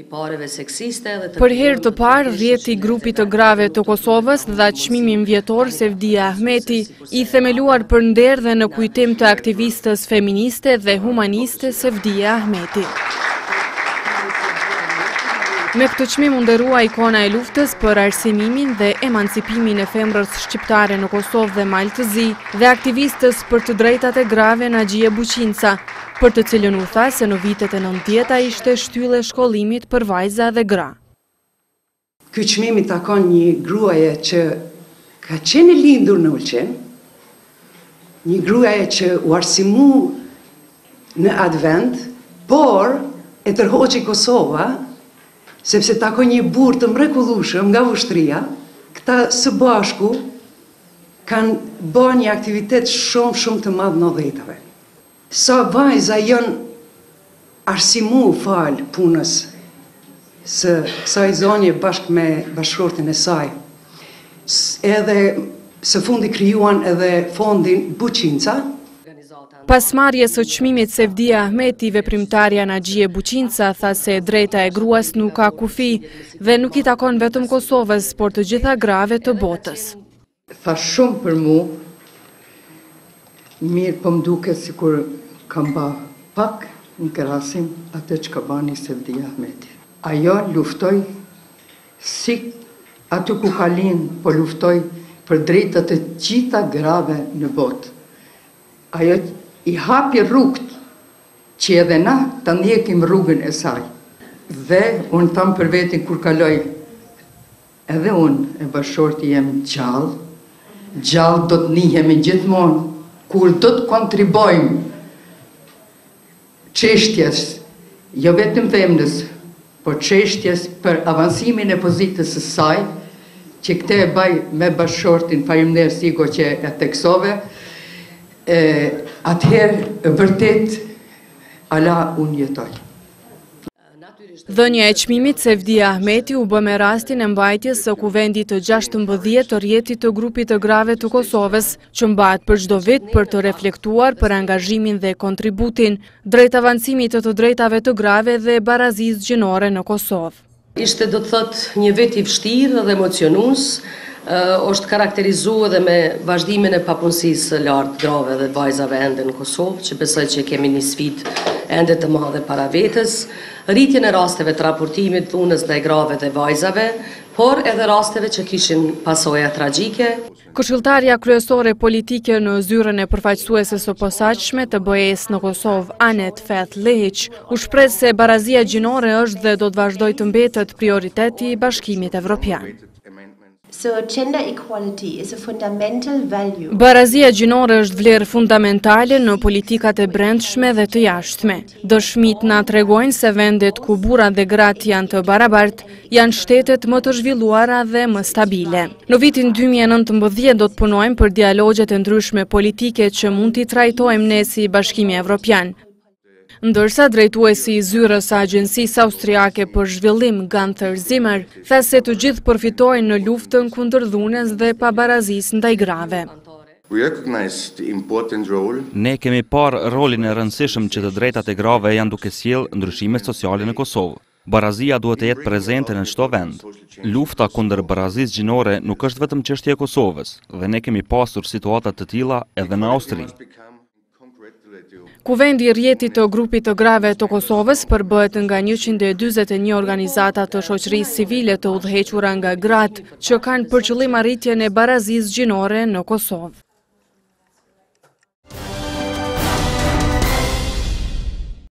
pareve seksiste dhe të Për herë të parë, rrjeti i grupit të grave të Kosovës dha çmimin vjetor Sevdia Ahmeti, i themeluar për nder dhe në kujtim të aktivistës feministe dhe humaniste Sevdia Ahmeti. Me këtë çmim u nderua ikona e luftës për arsimimin dhe emancipimin e femrës shqiptare në Kosovë dhe Maltëzi dhe aktivistës për të drejtat e grave Nagjie Buqinca, për të cilën u tha se në vitet e 90-ta ishte shtylle shkollimit për vajza dhe gra. Ky çmim i takon një gruaje që ka qenë lindur në Ulqen, një gruaje që u arsimu në Advent, por e tërhoqi Kosova, sepse takon një burr të mrekullueshëm nga ushtria, këta së bashku kanë bërë një aktivitet shumë të madh në 90-tave. Sa vajza janë arsimu fal punës së kësaj zonje bashkë me bashkëshortin e saj. Edhe së fundi krijuan edhe fondin Buqinca. Pas marrjes së çmimit Sevdia Ahmeti, veprimtarja Nagjie Buqinca tha se drejta e gruas nuk ka kufi dhe nuk i takon vetëm Kosovës, por të gjitha grave të botës. Tha shumë për mu, mirë po m'duket sikur kam ba pak në krahasim atë që ka bani Sevdia Ahmeti. Ajo luftoi si aty ku ka lind, po luftoi për drejtat e gjitha grave në botë. Ajo i hapi rrugët që edhe na të ndjekim rrugën e saj. Dhe unë thamë për vetin kur kaloj, edhe unë e bashkëshorti jem gjallë do të njihemi gjithmonë, kur do të kontribojmë çështjes, jo vetëm femnës, por çështjes për avansimin e pozitës së saj, që këtë e baj me bashkëshortin, faleminderit Sigo që e theksove, atëherë vërtet ala unë jetoj. Dhënia e çmimit Sevdia Ahmeti u bë me rastin e mbajtjes së kuvendit të 16 të rjetit të grupit të grave të Kosovës, që mbahet për çdo vit për të reflektuar për angazhimin dhe kontributin drejt avancimit të drejtave të grave dhe barazisë gjinore në Kosovë. Ishte do të thot një vit i vështirë dhe emocionues, është karakterizuar edhe me vazhdimin e papunësisë së lartë grave dhe vajzave ende në Kosovë, që besoj që kemi një sfidë ende të madhe para vetes, rritjen e rasteve të raportimit dhunës ndaj grave dhe vajzave, por edhe rasteve që kishin pasoja tragjike. Këshilltarja kryesore politike në zyrën e përfaqësueses së posaçme të BE-s në Kosovë, Anet Feth Lehiq, u shpreh se barazia gjinore është dhe do të vazhdojë të mbetet prioriteti i Bashkimit Evropian. So gender equality is a fundamental value. Barazia gjinore është vlerë fundamentale në politikat e brendshme dhe të jashtme. Dëshmit na tregojnë se vendet ku burrat dhe gratë janë të barabartë janë shtetet më të zhvilluara dhe më stabile. Në vitin 2019 do të punojmë për dialogjet e ndryshme politike që mund t'i trajtojmë ne si Bashkimi Evropian. Ndërsa drejtuesi i zyrës së Agjencisë Austriake për Zhvillim, Gunther Zimmer, tha se të gjithë përfitojnë në luftën kundër dhunës dhe pabarazisë ndaj grave. Ne kemi parë rolin e rëndësishëm që të drejtat e grave janë duke sjellë ndryshime sociale në Kosovë. Barazia duhet të jetë prezente në çdo vend. Lufta kundër barazisë gjinore nuk është vetëm çështje e Kosovës, dhe ne kemi pasur situata të tilla edhe në Austri. Kuvendi i rjetit të grupit të grave të Kosovës përbëhet nga 141 organizata të shoqërisë civile të udhëhequra nga gratë që kanë për qëllim arritjen e barazisë gjinore në Kosovë.